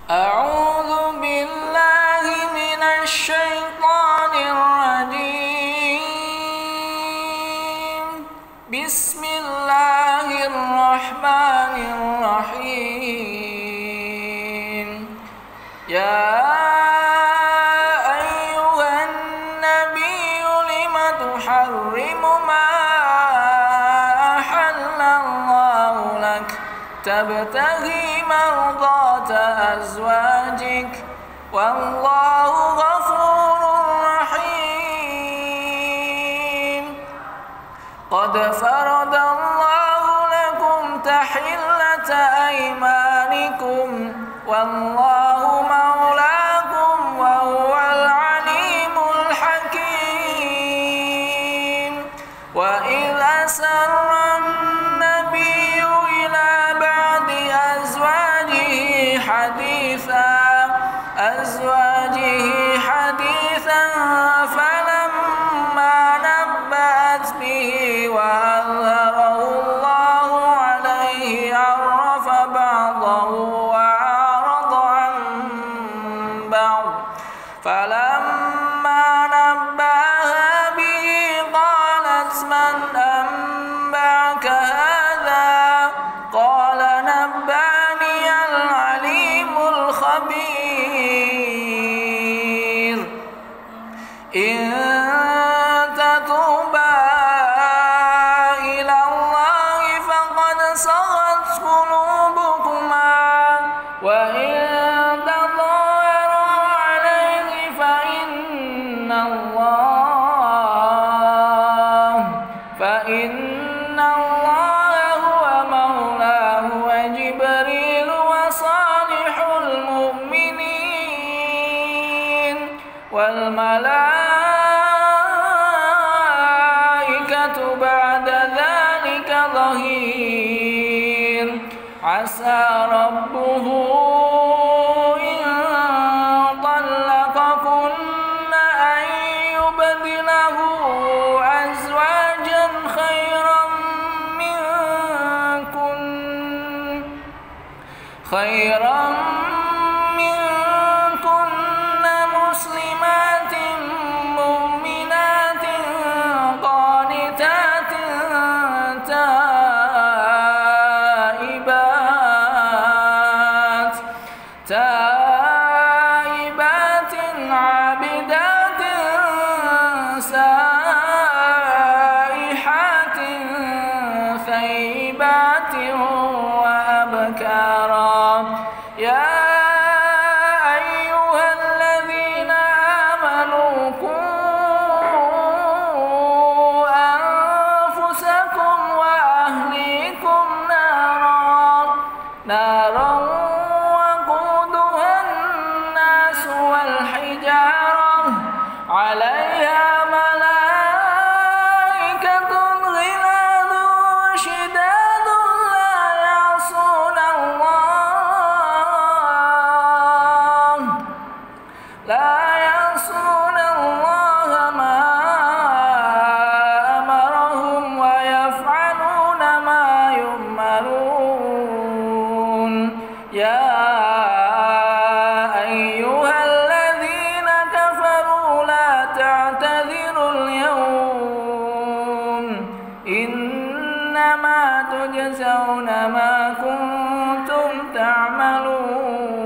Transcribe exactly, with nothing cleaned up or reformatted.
أعوذ بالله من الشيطان الرجيم. بسم الله الرحمن الرحيم. يا أيها النبي لم تحرم ما أحل الله لك تبتغي مرضات أزواجك والله غفور رحيم. قد فرض الله لكم تحلة أيمانكم والله مولاكم وهو العليم الحكيم. وإذ أسر النبي إلى بعض أزواجه حديثا أزواجه حديثا فلما نبأت به وأظهره الله عليه عرف بعضه وأعرض عن بعض. فلما نبأها به قالت من أنبأك هذا؟ قال نبأني العليم الخبير. إن تتوبا إلى الله فقد صغت قلوبكما وإن تظاهرا عليه فإن الله فإن الله هو مولاه وجبريل وصالح المؤمنين والملائكة بعد ذلك ظهير. عسى ربه إن طلقكن أن يبدله أزواجا خيرا منكن خيرا منكن مسلمات مؤمنات قانتات تائبات تائبات عابدات سائحات ثيبات وأبكارا. يا أيها الذين آمنوا قوا أنفسكم وأهليكم نارا نارا وقودها الناس والحجارة عليها ملائكة غلاظ شداد لا يعصون الله لا يعصون الله ما أمرهم ويفعلون ما يؤمرون. يا أيها الذين كفروا لا تعتذروا اليوم إنما تجزون ما كنتم تعملون.